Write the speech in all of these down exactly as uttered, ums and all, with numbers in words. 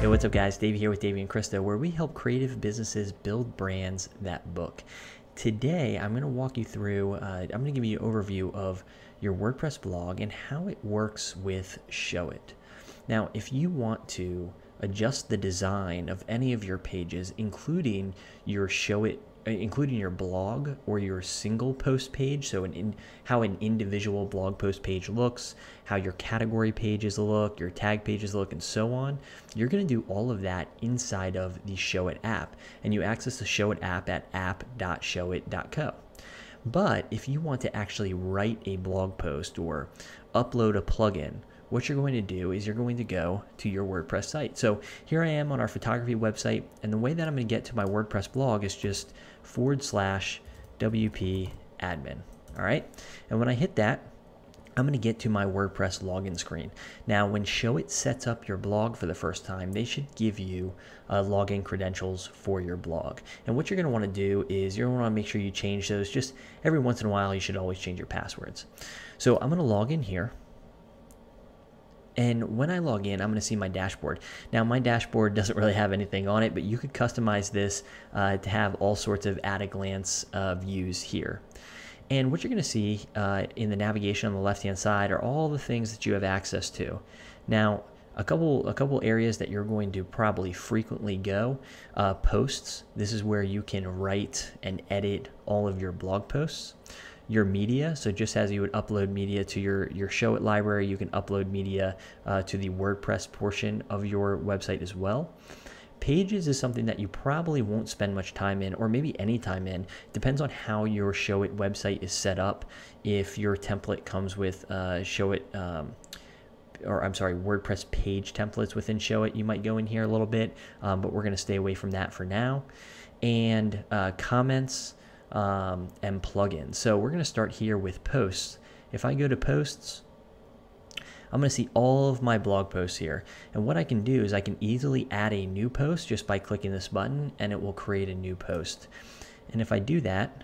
Hey, what's up guys? Dave here with Davey and Krista, where we help creative businesses build brands that book. Today, I'm going to walk you through, uh, I'm going to give you an overview of your WordPress blog and how it works with Showit. Now, if you want to adjust the design of any of your pages, including your Showit, including your blog or your single post page, so an in, how an individual blog post page looks, how your category pages look, your tag pages look, and so on, you're going to do all of that inside of the Showit app. And you access the Showit app at app dot showit dot co. But if you want to actually write a blog post or upload a plugin, what you're going to do is you're going to go to your WordPress site. So here I am on our photography website, and the way that I'm going to get to my WordPress blog is just forward slash W P admin. All right. And when I hit that, I'm going to get to my WordPress login screen. Now, when Showit sets up your blog for the first time, they should give you uh, login credentials for your blog. And what you're going to want to do is you're going to want to make sure you change those. Just every once in a while, you should always change your passwords. So I'm going to log in here. And when I log in, I'm going to see my dashboard. Now, my dashboard doesn't really have anything on it, but you could customize this uh, to have all sorts of at-a-glance uh, views here. And what you're going to see uh, in the navigation on the left-hand side are all the things that you have access to. Now, a couple, a couple areas that you're going to probably frequently go. Uh, posts. This is where you can write and edit all of your blog posts. Your media, so just as you would upload media to your, your Showit library, you can upload media uh, to the WordPress portion of your website as well. Pages is something that you probably won't spend much time in, or maybe any time in. Depends on how your Showit website is set up. If your template comes with uh, Showit, um, or I'm sorry, WordPress page templates within Showit, you might go in here a little bit, um, but we're going to stay away from that for now. And uh, comments. Um, and plugins. So we're going to start here with posts. If I go to posts, I'm going to see all of my blog posts here. And what I can do is I can easily add a new post just by clicking this button, and it will create a new post. And if I do that,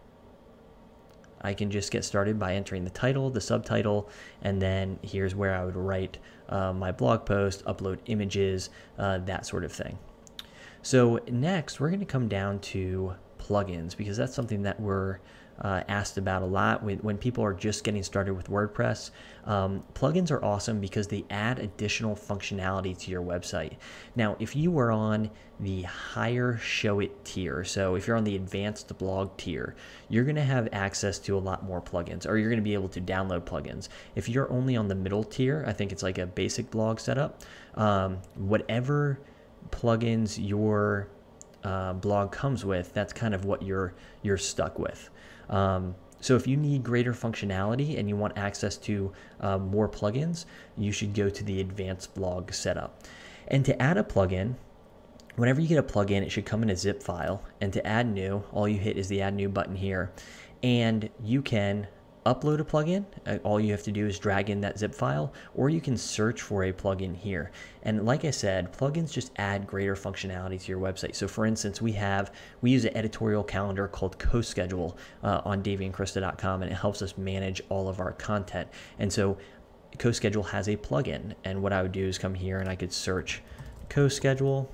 I can just get started by entering the title, the subtitle, and then here's where I would write uh, my blog post, upload images, uh, that sort of thing. So next, we're going to come down to plugins, because that's something that we're uh, asked about a lot when, when people are just getting started with WordPress. Um, plugins are awesome because they add additional functionality to your website. Now, if you were on the higher Showit tier, so if you're on the advanced blog tier, you're going to have access to a lot more plugins, or you're going to be able to download plugins. If you're only on the middle tier, I think it's like a basic blog setup, um, whatever plugins your Uh, blog comes with, that's kind of what you're you're stuck with. Um, so if you need greater functionality and you want access to uh, more plugins, you should go to the advanced blog setup. And to add a plugin, whenever you get a plugin, it should come in a zip file. And to add new, all you hit is the add new button here, and you can upload a plugin. All you have to do is drag in that zip file, or you can search for a plugin here. And like I said, plugins just add greater functionality to your website. So for instance, we have, we use an editorial calendar called CoSchedule uh, on davey and krista dot com, and it helps us manage all of our content. And so CoSchedule has a plugin, and what I would do is come here and I could search CoSchedule.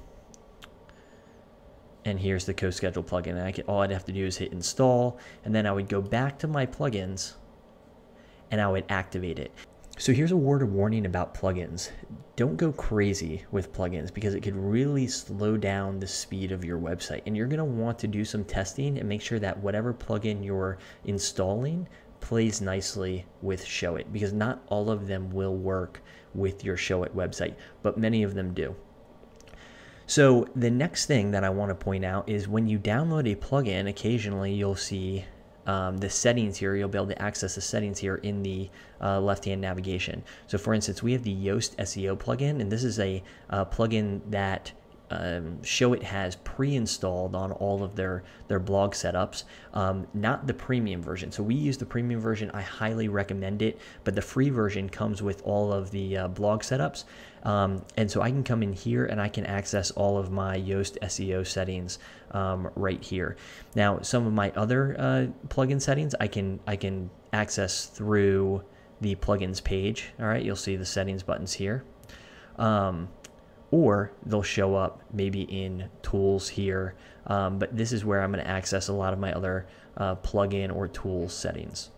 And here's the CoSchedule plugin. And I could, all I'd have to do is hit install, and then I would go back to my plugins and I would activate it. So here's a word of warning about plugins. Don't go crazy with plugins, because it could really slow down the speed of your website. And you're going to want to do some testing and make sure that whatever plugin you're installing plays nicely with Showit, because not all of them will work with your Showit website, but many of them do. So the next thing that I want to point out is when you download a plugin, occasionally you'll see um, the settings here. You'll be able to access the settings here in the uh, left-hand navigation. So for instance, we have the Yoast S E O plugin, and this is a uh, plugin that Um, Showit has pre-installed on all of their their blog setups, um, not the premium version. So we use the premium version. I highly recommend it, but the free version comes with all of the uh, blog setups, um, and so I can come in here and I can access all of my Yoast S E O settings um, right here. Now, some of my other uh, plugin settings I can I can access through the plugins page. All right, you'll see the settings buttons here. Um, or they'll show up maybe in tools here. Um, but this is where I'm going to access a lot of my other uh, plugin or tools settings.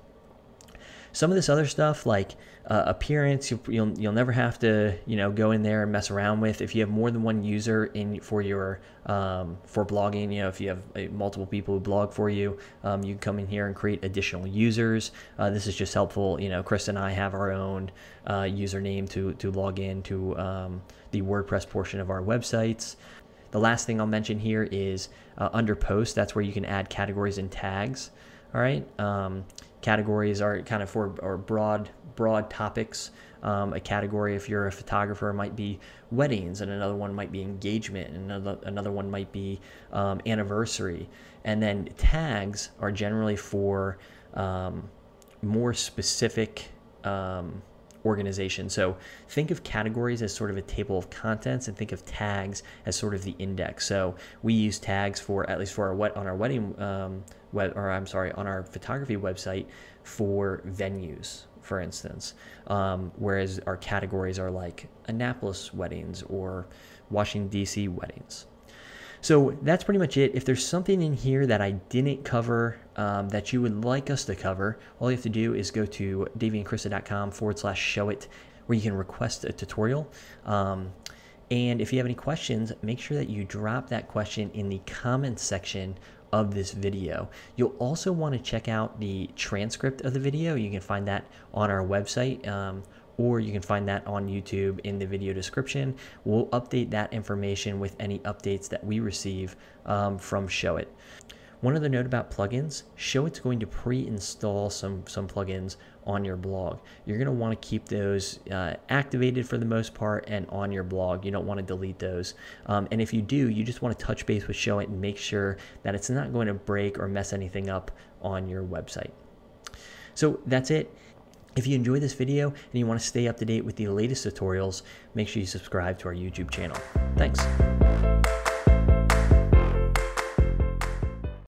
Some of this other stuff like uh, appearance, you'll, you'll you'll never have to you know go in there and mess around with. If you have more than one user in for your um, for blogging, you know if you have uh, multiple people who blog for you, um, you can come in here and create additional users. Uh, this is just helpful. You know, Chris and I have our own uh, username to to log in to um, the WordPress portion of our websites. The last thing I'll mention here is uh, under posts. That's where you can add categories and tags. All right. Um, categories are kind of for or broad broad topics. Um, a category, if you're a photographer, might be weddings, and another one might be engagement, and another another one might be um, anniversary. And then tags are generally for um, more specific um, organization. So think of categories as sort of a table of contents, and think of tags as sort of the index. So we use tags for, at least for our wet on our wedding um, web, or I'm sorry, on our photography website for venues, for instance. Um, whereas our categories are like Annapolis weddings or Washington D C weddings. So that's pretty much it. If there's something in here that I didn't cover um, that you would like us to cover, all you have to do is go to daveyandkrista.com forward slash Showit, where you can request a tutorial. Um, and if you have any questions, make sure that you drop that question in the comments section of this video. You'll also want to check out the transcript of the video. You can find that on our website. Um, or you can find that on YouTube in the video description. We'll update that information with any updates that we receive um, from Showit. One other note about plugins, Showit's going to pre-install some, some plugins on your blog. You're going to want to keep those uh, activated for the most part and on your blog. You don't want to delete those. Um, and if you do, you just want to touch base with Showit and make sure that it's not going to break or mess anything up on your website. So that's it. If you enjoyed this video and you want to stay up to date with the latest tutorials, make sure you subscribe to our YouTube channel. Thanks.